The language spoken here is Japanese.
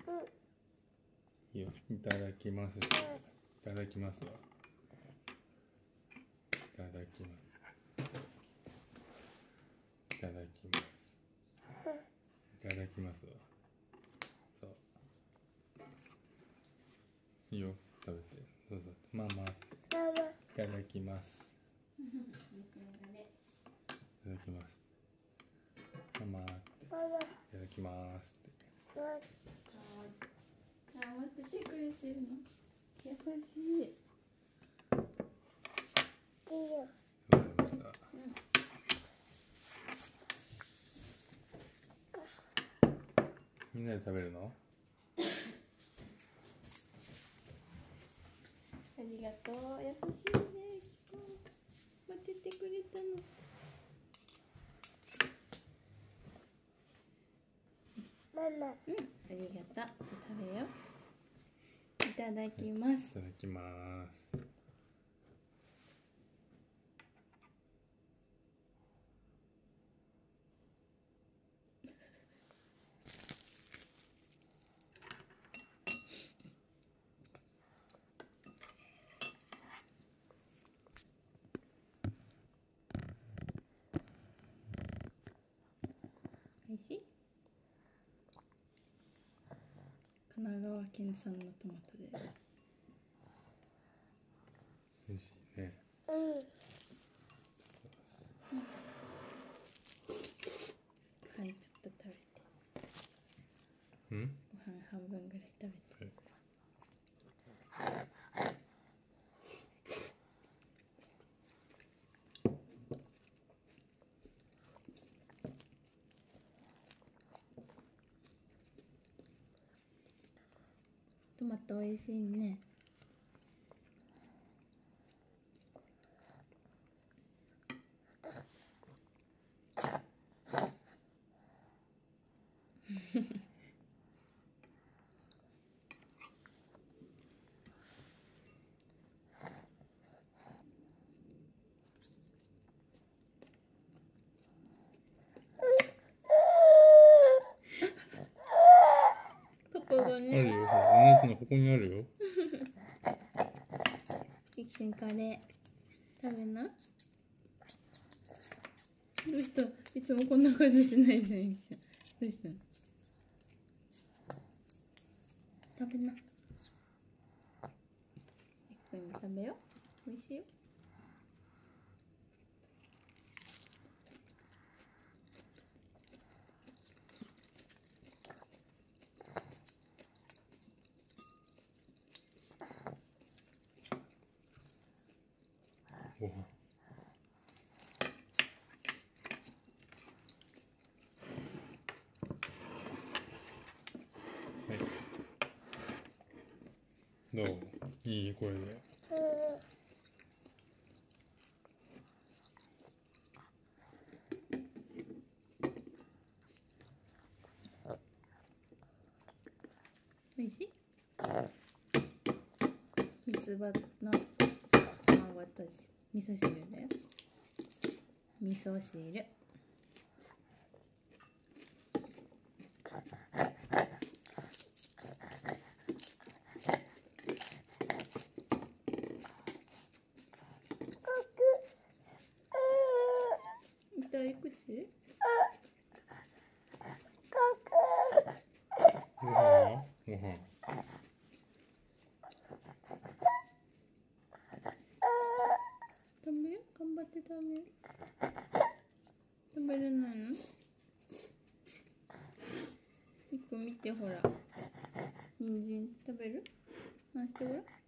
いいよ、いただきます。いただきますわ。いただきます。いただきます。いただきますわ。そう。いいよ、食べて。どうぞ。ママ。いただきます。いただきます。ママ。いただきますって。 あ、待っててくれてるの。優しい。 ありがとうございました。みんなで食べるの？ ありがとう。優しいね。待っててくれたの。ママ。ありがとう。食べよう。いただきます。 いただきます。 おいしい？神奈川県産のトマトで。 美味しいね。 はい、ちょっと食べて。 うん？ ご飯半分ぐらい食べて。トマト美味しいね。ここがあるね。 よ、おむつのここにあるよ。 キッチンカレー食べな。どうした？いつもこんな感じしないじゃん、ゆきちゃん。どうしたの？食べな。ゆっくり食べよ。おいしいよ。 ご飯。はい。どう？いい？これで。 おいしい？三つ葉の卵と味噌汁だよ。味噌汁。痛い口？ ご飯は？ご飯。 食べよ。頑張って食べよ。食べれないの？一個見てほら。人参食べる？回してごらん。